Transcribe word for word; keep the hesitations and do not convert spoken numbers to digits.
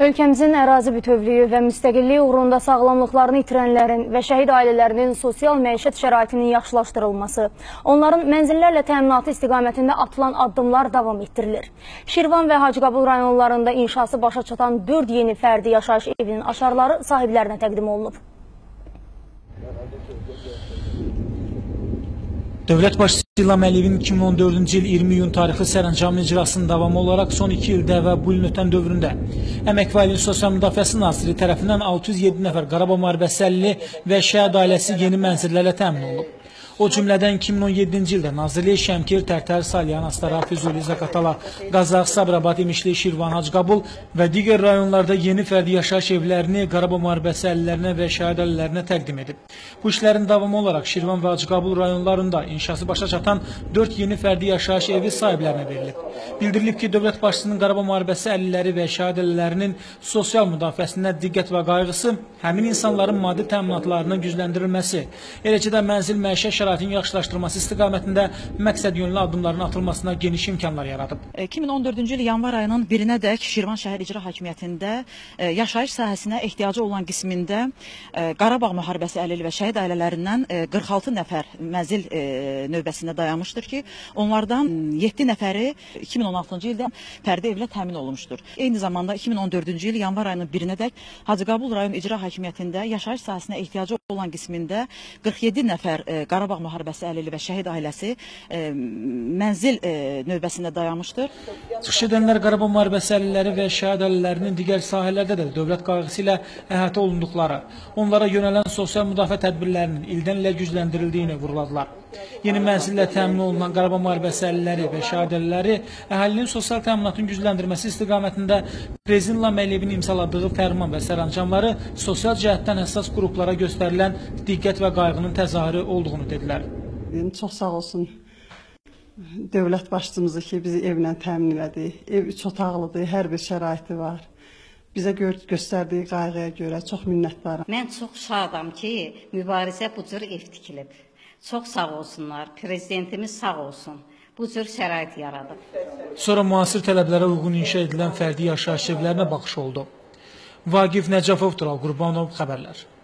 Ölkəmizin ərazi bütövlüyü və müstəqilliyi uğrunda sağlamlıqlarını itirənlərin və şəhid ailələrinin sosial məişət şəraitinin yaxşılaşdırılması, onların mənzillərlə təminatı istiqamətində atılan addımlar davam etdirilir. Şirvan və Hacıqabul rayonlarında inşası başa çatan dörd yeni fərdi yaşayış evinin açarları sahiblərinə təqdim olunub. Dövlət başçısı İlham Əliyevin iki min on dördüncü il iyirmi iyun tarixli sərəncamının icrasının davamı olaraq son iki ildə və bu ilin ötən dövründə Əmək və Əhalinin Sosial Müdafiəsi Naziri tərəfindən altı yüz yeddi nəfər Qarabağ müharibəsi əlilli və şəhid ailəsi yeni mənzillərlə təmin olunub. O cümlədən iki min on yeddinci ildə Nazirlik, Şəmkir, Tərtər, Salyan, Astara, Füzuli, Zaqatala, Qazax, Sabirabad, İmişli, Şirvan, Hacıqabul və digər rayonlarda yeni fərdi yaşayış evlərini Qarabağ müharibəsi əlillərinə və şəhid ailələrinə təqdim edib. Bu işlərin davamı olaraq Şirvan və Hacıqabul rayonlarında inşası başa çatan dörd yeni fərdi yaşayış evi sahiblərinə verilib. Bildirilib ki, dövlət başçısının Qarabağ müharibəsi əlilləri və şəhid ailələrinin sosial müdafiəsinə diqqət və qayğısı həmin insanların maddi təminatlarının gücləndirilməsi, eləcə də mənzil məişət şəraitinin yaxşılaşdırılması istiqamətində məqsəd yönlü addımların atılmasına geniş imkanlar yaradıb. iki min on dördüncü il yanvar ayının birinədək Şirvan şəhər icra hakimiyyətində yaşayış sahəsinə ehtiyacı olan qismində Qarabağ müharibəsi əlilli və şəhid ailələrindən qırx altı nəfər mənzil növbəsində dayanmışdır ki, onlardan yeddi nəfəri iki min on altıncı ildə fərdi evlə təmin olunmuşdur. Eyni zamanda iki min on dördüncü il yanvar ayının birinədək Hacıqabul rayon icra hakimiyyətində yaşayış sahəsinə ehtiyacı olan qismində qırx yeddi nəfər Qarabağ müharibəsi əlilli və şəhid ailəsi e, mənzil e, növbəsində dayanmışdır. Çıxış edənlər Qarabağ müharibəsi əlilləri və şəhid ailələrinin digər sahələrdə də dövlət qayğısı ilə əhatə olunduqları, onlara yönələn sosial müdafiə tədbirlərinin ildən ilə gücləndirildiyini vuruladılar. Yeni mənzillə təmin olunan Qarabağ müharibəsi əlilləri və şəhid ailələri əhalinin sosial təminatın gücləndirməsi istiqamətində Prezident İlham Əliyevin imzaladığı fərman və sərəncamları sosial cəhətdən həssas qruplara göstərilən diqqət və qayğının təzahürü olduğunu dedilər. Çox sağ olsun dövlət başçımızı ki, bizi evlə təmin elədi. Ev üç otaqlıdır, hər bir şəraiti var. Bizə gö göstərdiyi qayğıya görə çox minnətdaram. Mən çox şadam ki, mübarizə bu cür ev tikilib. Çox sağ olsunlar, prezidentimiz sağ olsun. Bu cür şərait yaradıb. Sonra müasir tələblərə uyğun inşa edilən fərdi yaşayış evlərinə baxış oldu. Vaqif Nəcəfov, Tural Qurbanov, xəbərlər.